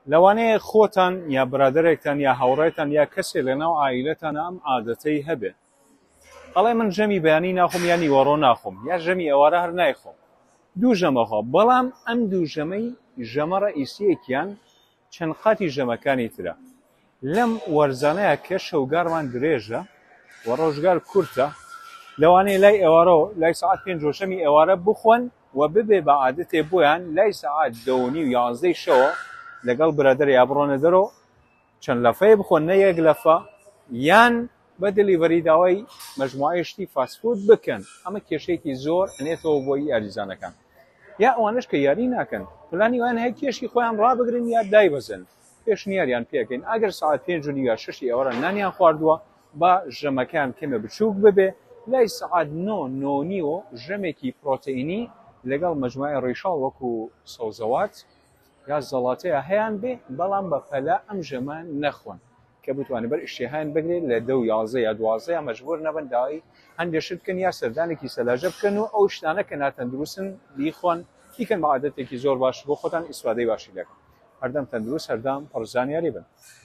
لەوانەیە خۆتان یا برادێکتان یا هاوڕێتان یا کەسێ لەناو عائیلەتان ئەم عادەتەی هەبێ، ئەڵێ من ژەمی بەیانی ناخۆم یا نیوەڕۆ ناخۆم یا ژەمی ئێوارە هەر نایخۆم، دوو ژەمەخۆ، بەڵام ئەم دوو ژەمەی ژەمە ڕئیسیەکیان چەند قاتی ژەمەکانی ترە. لەم وەرزانەیە کە شەوگارمان درێژە و ڕۆژگار کورتە، لەوانەیە لای ئێوارەوە لای سەعات 5 شەمی ئێوارە بخۆن و ببێ بە عادەتێ بۆیان لای سەعات 10:30 و 11 شەوە لەگەڵ برادەر یا بڕۆنە دەرەوە چەند لەفەیە بخۆن، نە یەک لەفە یان بە دلیڤەری داوای مەجموعەی شتی فاستفود بکەن. ئەمە کێشەیەکی زۆر ئەنێتەوە بۆی یاریزانەکان. یا ئەوانش کە یاری ناکەن، پلانی وان هەیە کێشی خۆیان ڕابگرن یا دایبەزن، پێشنیاریان پێکەین ئەگەر سەعات 5 یا 6 ئێوارە نانیان خواردووە بە ژەمەکان کەمە بچووک ببێ، لای سەعات 9:09 ژەمێکی پرۆتئینی لەگەڵ مەجموعەی ڕیشاڵ وەکو سەوزەوات یا زەڵاتەیە هەیان بێ، بەڵام بە پەلا ئەم ژەمە نەخۆن کە بتوانێت بەر ئیشتیهایان بگرێت لە 10 یا 11 یا 12 یا مەجبور نەبن داوای هەندێک شت بکەن یا سەردانێکی سەلاجە بکەن و ئەو شتانە کە ناتەندروستن بیخۆن، بیکەن بە عادەتێکی زۆر باش بۆ خۆتان ئیسوادەی باشی لەکەن. هەردەم تەندروست، هەردەم پڕ زانیاری بن.